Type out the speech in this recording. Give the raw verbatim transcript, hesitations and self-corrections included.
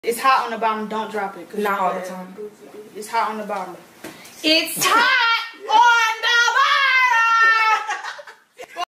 It's hot on the bottom. Don't drop it. Not all the time. It's hot on the bottom. It's hot.